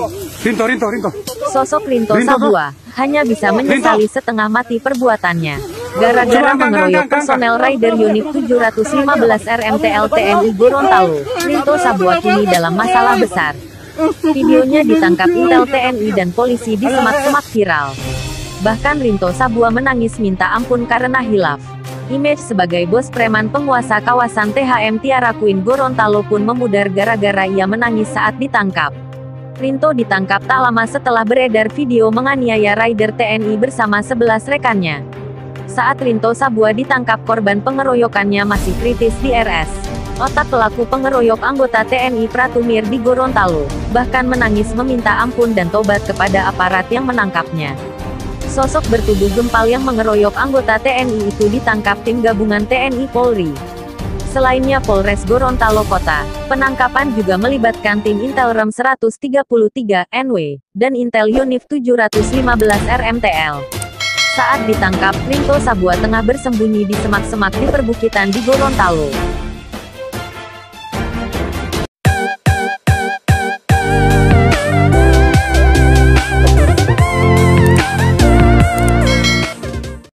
Rinto. Sosok Rinto Sabua hanya bisa menyesali setengah mati perbuatannya. Gara-gara mengeroyok personel Raider Unit 715 RMTL TNI Gorontalo, Rinto Sabua kini dalam masalah besar. Videonya ditangkap Intel TNI dan polisi di semak-semak viral. Bahkan Rinto Sabua menangis minta ampun karena hilaf. Image sebagai bos preman penguasa kawasan THM Tiara Queen Gorontalo pun memudar gara-gara ia menangis saat ditangkap. Rinto ditangkap tak lama setelah beredar video menganiaya Raider TNI bersama 11 rekannya. Saat Rinto Sabua ditangkap, korban pengeroyokannya masih kritis di RS. Otak pelaku pengeroyok anggota TNI Pratumir di Gorontalo, bahkan menangis meminta ampun dan tobat kepada aparat yang menangkapnya. Sosok bertubuh gempal yang mengeroyok anggota TNI itu ditangkap tim gabungan TNI Polri. Selainnya Polres Gorontalo Kota, penangkapan juga melibatkan tim Intel Rem 133 NW, dan Intel Unif 715 RMTL. Saat ditangkap, Rinto Sabua tengah bersembunyi di semak-semak di perbukitan di Gorontalo.